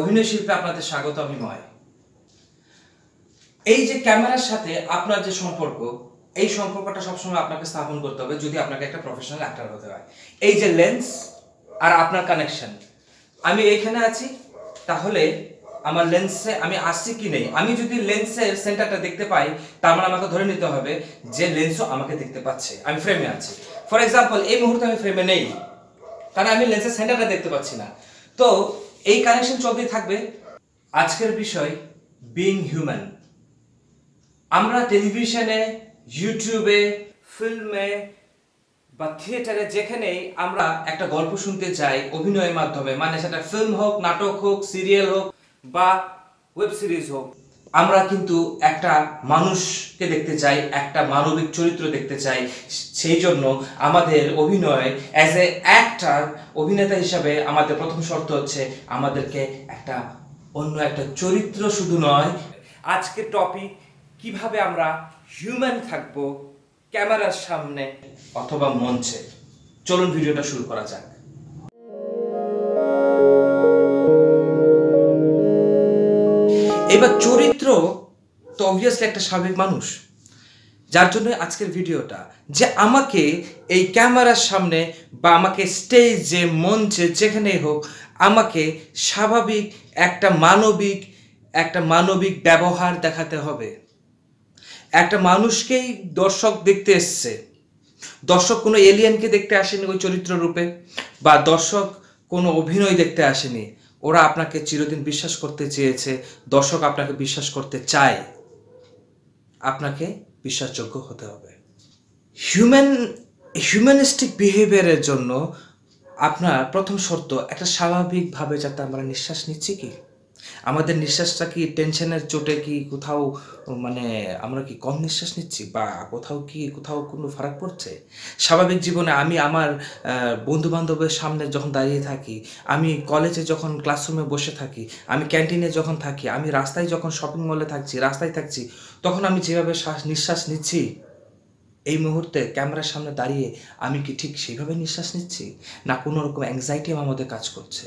অভিনয় শিল্পে আপনাদের স্বাগত। আমি ময়। এই যে ক্যামেরার সাথে আপনার যে সম্পর্ক, এই সম্পর্কটা সবসময় আপনাকে স্থাপন করতে হবে যদি আপনাকে একটা প্রফেশনাল অ্যাক্টর হতে হয়। এই যে লেন্স আর আপনার কানেকশন, আমি এইখানে আছি, তাহলে আমার লেন্সে আমি আসছি কি নেই, আমি যদি লেন্সের সেন্টারটা দেখতে পাই, তার মানে আমাকে ধরে নিতে হবে যে লেন্সও আমাকে দেখতে পাচ্ছে, আমি ফ্রেমে আছি। ফর এক্সাম্পল, এই মুহূর্তে আমি ফ্রেমে নেই, কারণ আমি লেন্সের সেন্টারটা দেখতে পাচ্ছি না। তো এই কানেকশন চলতেই থাকবে। আজকের বিষয় বিং হিউম্যান। আমরা টেলিভিশনে, ইউটিউবে, ফিল্মে বা থিয়েটারে যেখানেই আমরা একটা গল্প শুনতে চাই অভিনয়ের মাধ্যমে, মানে সেটা ফিল্ম হোক, নাটক হোক, সিরিয়াল হোক বা ওয়েব সিরিজ হোক, আমরা কিন্তু একটা মানুষকে দেখতে চাই, একটা মানবিক চরিত্র দেখতে চাই। সেই জন্য আমাদের অভিনয় অ্যাজ এ অ্যাক্টর, অভিনেতা হিসাবে আমাদের প্রথম শর্ত হচ্ছে আমাদেরকে একটা অন্য একটা চরিত্র শুধু নয়। আজকের টপিক, কিভাবে আমরা হিউম্যান থাকবো ক্যামেরার সামনে অথবা মঞ্চে। চলুন ভিডিওটা শুরু করা যাক। এবার চরিত্র তো অবভিয়াসলি একটা স্বাভাবিক মানুষ, যার জন্য আজকের ভিডিওটা, যে আমাকে এই ক্যামেরার সামনে বা আমাকে স্টেজে, মঞ্চে, যেখানেই হোক, আমাকে স্বাভাবিক একটা মানবিক ব্যবহার দেখাতে হবে। একটা মানুষকেই দর্শক দেখতে এসছে, দর্শক কোনো এলিয়েনকে দেখতে আসেনি ওই চরিত্র রূপে, বা দর্শক কোনো অভিনয় দেখতে আসেনি। ওরা আপনাকে চিরদিন বিশ্বাস করতে চেয়েছে, দর্শক আপনাকে বিশ্বাস করতে চায়, আপনাকে বিশ্বাসযোগ্য হতে হবে। হিউম্যানিস্টিক বিহেভিয়ারের জন্য আপনার প্রথম শর্ত, একটা স্বাভাবিকভাবে যাতে আমরা নিঃশ্বাস নিচ্ছি, কি আমাদের নিঃশ্বাসটা কি টেনশনের চোটে কি কোথাও মানে আমরা কি কম নিঃশ্বাস নিচ্ছি, বা কোথাও কোনো ফারাক পড়ছে? স্বাভাবিক জীবনে আমি আমার বন্ধু বান্ধবের সামনে যখন দাঁড়িয়ে থাকি, আমি কলেজে যখন ক্লাসরুমে বসে থাকি, আমি ক্যান্টিনে যখন থাকি, আমি রাস্তায় যখন শপিং মলে রাস্তায় থাকছি, তখন আমি যেভাবে নিঃশ্বাস নিচ্ছি, এই মুহূর্তে ক্যামেরার সামনে দাঁড়িয়ে আমি কি ঠিক সেইভাবে নিঃশ্বাস নিচ্ছি, না কোনো রকম অ্যাংজাইটি আমার মধ্যে কাজ করছে?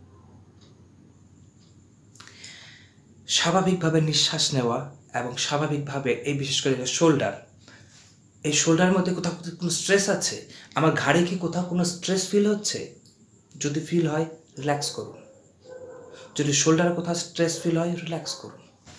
স্বাভাবিকভাবে নিঃশ্বাস নেওয়া এবং স্বাভাবিকভাবে, এই বিশেষ করে এই শোল্ডারের মধ্যে কোথাও কোনো স্ট্রেস আছে, আমার ঘাড়ে কি কোথাও কোনো স্ট্রেস ফিল হচ্ছে? যদি ফিল হয়, রিল্যাক্স করুন। যদি শোল্ডারে কোথাও স্ট্রেস ফিল হয়, রিল্যাক্স করুন।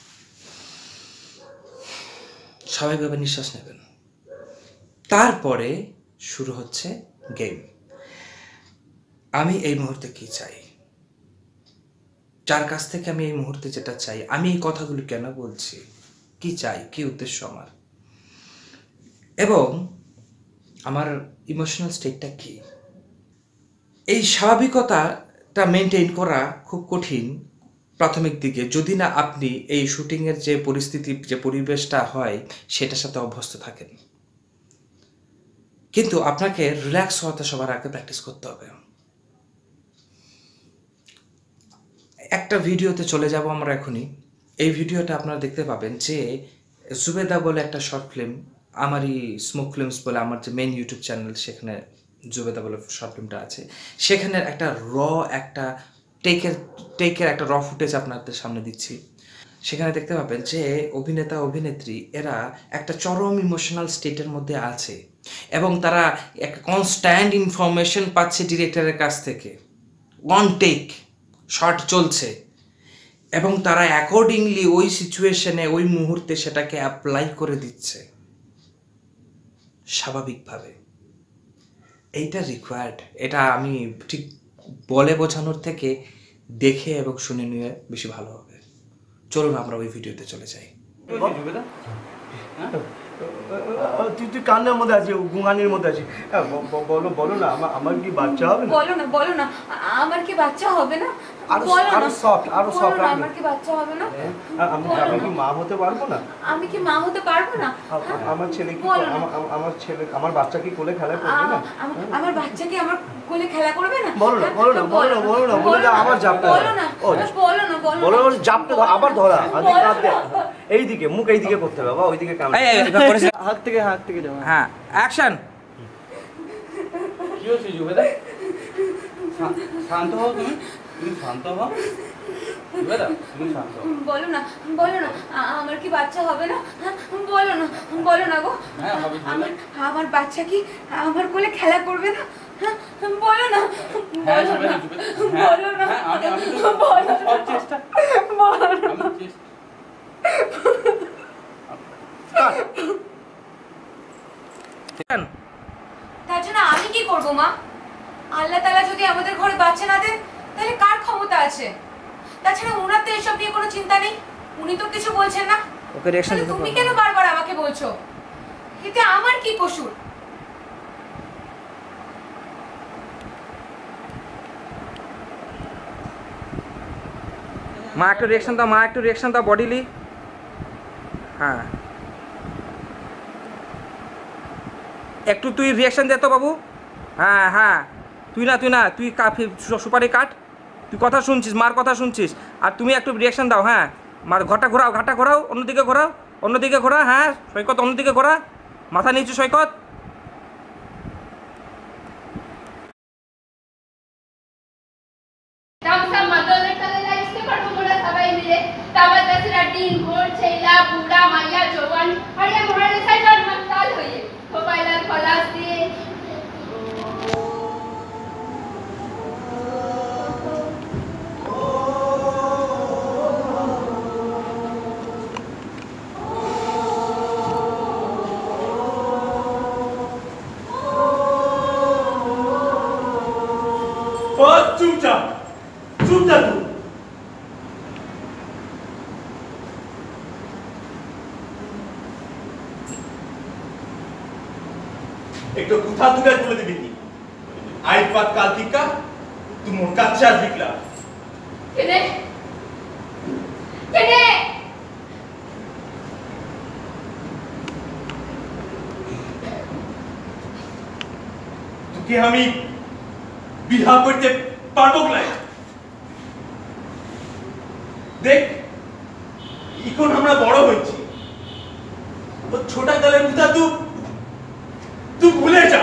স্বাভাবিকভাবে নিঃশ্বাস নেবেন। তারপরে শুরু হচ্ছে গেম। আমি এই মুহূর্তে কি চাই, যার কাছ থেকে আমি এই মুহূর্তে যেটা চাই, আমি এই কথাগুলো কেন বলছি, কি চাই, কি উদ্দেশ্য আমার, এবং আমার ইমোশনাল স্টেটটা কি। এই স্বাভাবিকতাটা মেনটেন করা খুব কঠিন প্রাথমিক দিকে, যদি না আপনি এই শুটিংয়ের যে পরিস্থিতি, যে পরিবেশটা হয়, সেটার সাথে অভ্যস্ত থাকেন। কিন্তু আপনাকে রিল্যাক্স হওয়াতে সবার আগে প্র্যাকটিস করতে হবে। একটা ভিডিওতে চলে যাব আমরা এখনই। এই ভিডিওটা আপনারা দেখতে পাবেন যে জুবেদা বলে একটা শর্ট ফিল্ম, আমারই স্মোক ফিল্মস বলে আমার যে মেইন ইউটিউব চ্যানেল, সেখানে জুবেদা বলে শর্ট ফিল্মটা আছে। সেখানে একটা একটা টেকের একটা ফুটেজ আপনাদের সামনে দিচ্ছি। সেখানে দেখতে পাবেন যে অভিনেতা, অভিনেত্রী এরা একটা চরম ইমোশনাল স্টেটের মধ্যে আছে, এবং তারা একটা কনস্ট্যান্ট ইনফরমেশন পাচ্ছে ডিরেক্টরের কাছ থেকে। ওয়ান টেক শর্ট চলছে, এবং তারা অ্যাকর্ডিংলি ওই সিচুয়েশনে, ওই মুহূর্তে সেটাকে অ্যাপ্লাই করে দিচ্ছে স্বাভাবিকভাবে। এইটা রিকোয়ার্ড। এটা আমি ঠিক বলে বোঝানোর থেকে দেখে এবং শুনে নিয়ে বেশি ভালো হবে। চলুন আমরা ওই ভিডিওতে চলে যাই। তুই কান্নার মধ্যে আছিস, গুঙানির মধ্যে আছিস, বলো না, আমার কি বাচ্চা হবে না? বলো না আমার কি বাচ্চা হবে না? আরো সফট আমার কি বাচ্চা হবে না? আমি কি মা হতে পারবো না? আমি কি মা হতে পারবো না? আমার ছেলে কি, আমার বাচ্চা কি কোলে খেলা করবে না? আমার বাচ্চা কি আমার কোলে খেলা করবে না? বলো না আমার জাপটা, বলো না জাপটা আবার ধরা, এইদিকে মুখ এইদিকে করতে হবে, বাবা ওইদিকে হাত থেকে যাও। হ্যাঁ, অ্যাকশন। কি হচ্ছে জুবেদা? শান্ত হও, তুমি শান্ত হও। বলো না আমার কি বাচ্চা হবে না? বলো না গো। আমার বাচ্চা কি আমার কোলে খেলা করবে না? বলো না তার জন্য আমি কি করবো মা? আল্লাহ তাআলা যদি আমাদের ঘরে বাচ্চা না দেন তাহলে কার ক্ষমতা আছে? তাছাড়া ওনার তো এসব নিয়ে কোনো চিন্তা নেই, উনি তো কিছু বলছেন না। ওকে রিঅ্যাকশন দিতে তুমি কেন বারবার আমাকে বলছো? এতে আমার কি কসুর? মা একটু রিঅ্যাকশন দাও বডিলি। হ্যাঁ একটু তুই রিঅ্যাকশন দে তো বাবু। হ্যাঁ তুই না তুই সুপারি কাট, তুই কথা শুনছিস, মার কথা শুনছিস, আর তুমি একটু রিঅ্যাকশন দাও। হ্যাঁ মার ঘাটা ঘোরাও অন্যদিকে ঘোরা। হ্যাঁ সৈকত অন্যদিকে ঘোরা, মাথা নিচু সৈকত। চুপচাপ তুই একটু কোথা তুলে বলে দিবি কি আইজ বাদ কাল টিকা তুই মোর কাছে আসবিকলা কেনে তোকে আমি বিহা করতে পারবো না। দেখ এখন আমরা বড় হয়েছি, ও ছোটা কালের কথা তুই ভুলে যা।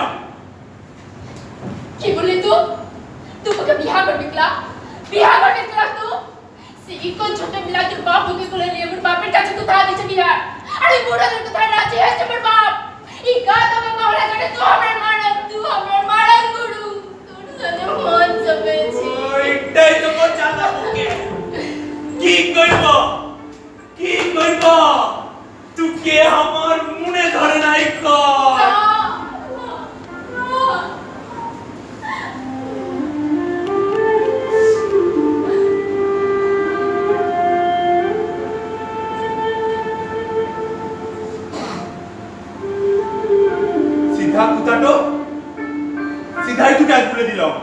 কি বললি তুই ওকে বিয়া করবি তু সিকো ছোট মিলা তোর বাপ ওকে কোলে নিয়ে আমার বাপের কাছে তো দাদি দিছে বিয়া। আরে বুড়া লোক তো রাজি আছে আমার বাপ। এই গাত আমার মারা গেলে তুই আমার মারা গুরু তোর সাথে মন জমেছি। এটাই তো কথা ওকে কি কইব তুই কে আমার মনে ধরে নাই কর। সিধাই তুই কাজ বলে দিলাম।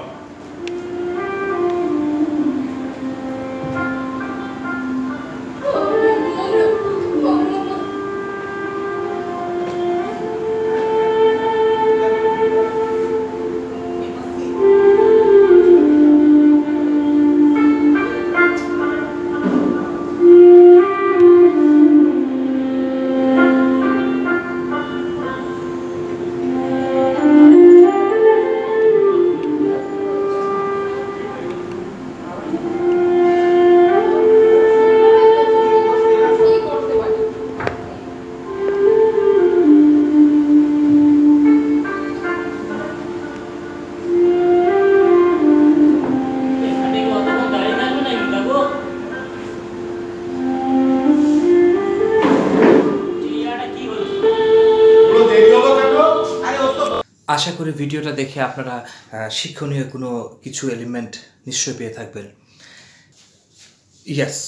আশা করি ভিডিওটা দেখে আপনারা শিক্ষণীয় কোনো কিছু এলিমেন্ট নিশ্চয়ই পেয়ে থাকবেন। ইয়েস,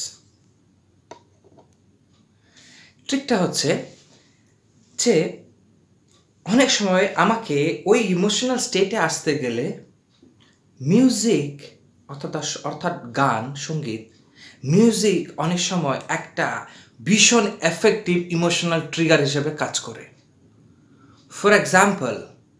ট্রিকটা হচ্ছে যে অনেক সময় আমাকে ওই ইমোশনাল স্টেটে আসতে গেলে মিউজিক অর্থাৎ গান সঙ্গীত মিউজিক অনেক সময় একটা ভীষণ এফেক্টিভ ইমোশনাল ট্রিগার হিসেবে কাজ করে। ফর এক্সাম্পল,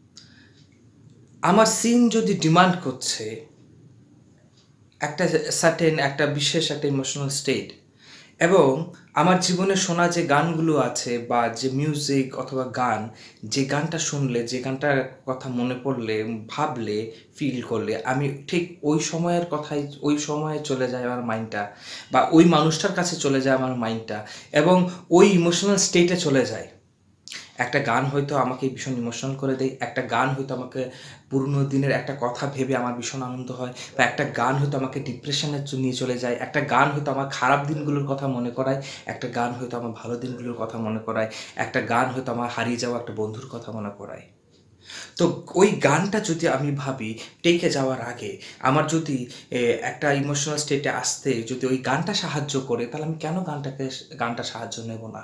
আমার সিন যদি ডিমান্ড করছে একটা বিশেষ একটা ইমোশনাল স্টেট এবং আমার জীবনে শোনা যে গানগুলো আছে বা যে মিউজিক অথবা গান, যে গানটা শুনলে, যে গানটার কথা মনে পড়লে, ভাবলে, ফিল করলে আমি ঠিক ওই সময়ের কথাই, ওই সময়ে চলে যায় আমার মাইন্ডটা, বা ওই মানুষটার কাছে চলে যায় আমার মাইন্ডটা, এবং ওই ইমোশনাল স্টেটে চলে যায়। একটা গান হয়তো আমাকে ভীষণ ইমোশনাল করে দেয়, একটা গান হয়তো আমাকে পুরনো দিনের একটা কথা ভেবে আমার ভীষণ আনন্দ হয়, বা একটা গান হয়তো আমাকে ডিপ্রেশনে নিয়ে চলে যায়, একটা গান হয়তো আমার খারাপ দিনগুলোর কথা মনে করায়, একটা গান হয়তো আমার ভালো দিনগুলোর কথা মনে করায়, একটা গান হয়তো আমার হারিয়ে যাওয়া একটা বন্ধুর কথা মনে করায়। তো ওই গানটা যদি আমি ভাবি টেকে যাওয়ার আগে, আমার যদি একটা ইমোশনাল স্টেটে আসতে যদি ওই গানটা সাহায্য করে, তাহলে আমি কেন গানটা সাহায্য নেব না?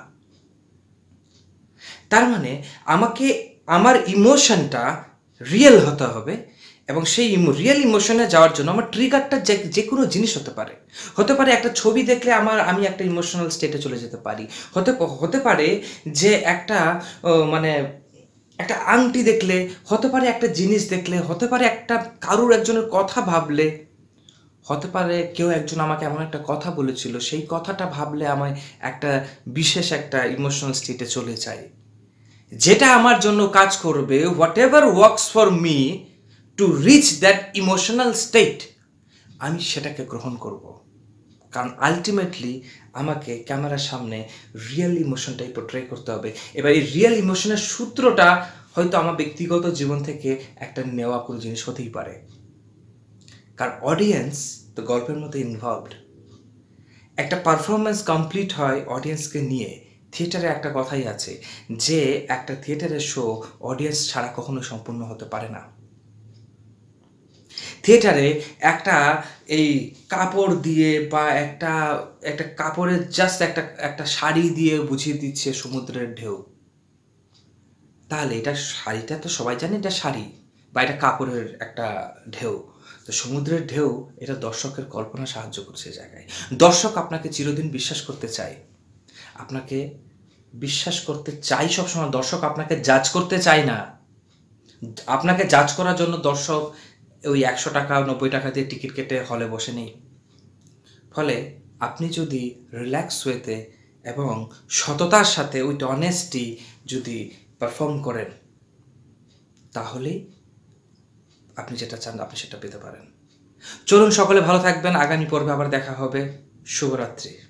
তার মানে আমাকে আমার ইমোশনটা রিয়েল হতে হবে, এবং সেই রিয়েল ইমোশনে যাওয়ার জন্য আমার ট্রিগারটা যে কোনো জিনিস হতে পারে একটা ছবি দেখলে আমি একটা ইমোশনাল স্টেটে চলে যেতে পারি, হতে পারে যে একটা মানে একটা আংটি দেখলে, হতে পারে একটা জিনিস দেখলে, হতে পারে একটা কারুর একজনের কথা ভাবলে, হতে পারে কেউ একজন আমাকে এমন একটা কথা বলেছিল, সেই কথাটা ভাবলে আমায় একটা বিশেষ একটা ইমোশনাল স্টেটে চলে যায়, যেটা আমার জন্য কাজ করবে, whatever works for me to reach that emotional state, আমি সেটাকে গ্রহণ করব। কারণ আলটিমেটলি আমাকে ক্যামেরার সামনে রিয়েল ইমোশনটাই পোর্ট্রে করতে হবে। এবার এই রিয়েল ইমোশনের সূত্রটা হয়তো আমার ব্যক্তিগত জীবন থেকে একটা নেওয়া কোনো জিনিস হতেই পারে, কারণ অডিয়েন্স তো গল্পের মধ্যে ইনভলভড। একটা পারফরমেন্স কমপ্লিট হয় অডিয়েন্সকে নিয়ে। থিয়েটারে একটা কথাই আছে যে একটা থিয়েটারের শো অডিয়েন্স ছাড়া কখনো সম্পূর্ণ হতে পারে না। থিয়েটারে একটা এই কাপড় দিয়ে বা একটা কাপড়ের জাস্ট একটা শাড়ি দিয়ে বুঝিয়ে দিচ্ছে সমুদ্রের ঢেউ, তাহলে এটা শাড়িটা তো সবাই জানে এটা শাড়ি, বা এটা কাপড়ের একটা ঢেউ। তো সমুদ্রের ঢেউ এটা দর্শকের কল্পনা সাহায্য করছে জায়গায়। দর্শক আপনাকে চিরদিন বিশ্বাস করতে চায়, আপনাকে বিশ্বাস করতে চাই সবসময়। দর্শক আপনাকে জাজ করতে চায় না। আপনাকে জাজ করার জন্য দর্শক ওই 100 টাকা 90 টাকা দিয়ে টিকিট কেটে হলে বসে নেই। ফলে আপনি যদি রিল্যাক্স ওয়েতে এবং সততার সাথে উইথ অনেস্টি যদি পারফর্ম করেন, তাহলেই আপনি যেটা চান আপনি সেটা পেতে পারেন। চলুন সকলে ভালো থাকবেন, আগামী পর্বে আবার দেখা হবে। শুভরাত্রি।